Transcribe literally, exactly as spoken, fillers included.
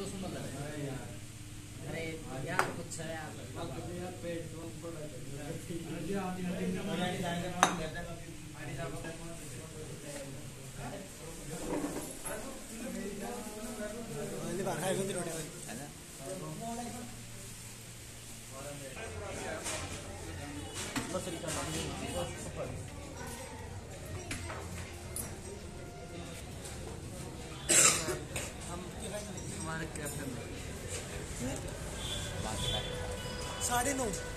अरे यार कुछ है यार पेट तो हमारे कैप्टन साढ़े नौ